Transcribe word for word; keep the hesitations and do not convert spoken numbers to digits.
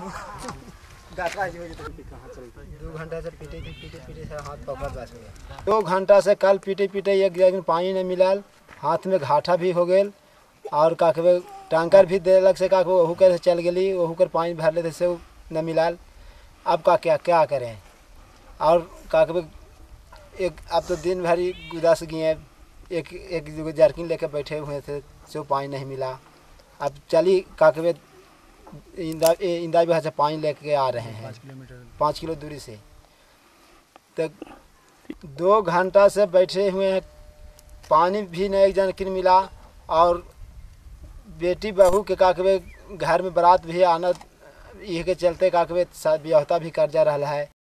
दो घंटा से पीटे थे पीटे पीटे से हाथ पकड़ बस गया। दो घंटा से कल पीटे पीटे एक जगह पानी नहीं मिलाल, हाथ में घाटा भी हो गए और का कहबे टैंकर भी देलक से का वहू कर चल गई, वहू कर पानी भर लेते से न मिलाल। अब का क्या क्या करें और का कहबे एक अब तो दिन भर ही उदास गए, एक एक जर्किन लेकर बैठे हुए थे सो पानी नहीं मिला। अब चली का कहबे इंदा इंदा भी से पानी लेके आ रहे हैं पाँच किलो दूरी से। तो दो घंटा से बैठे हुए हैं, पानी भी नहीं एक जन मिला और बेटी बहू के का कहबे घर में बारात भी आना, ये के चलते का कहबे ब्याहता भी कर जा रहा है।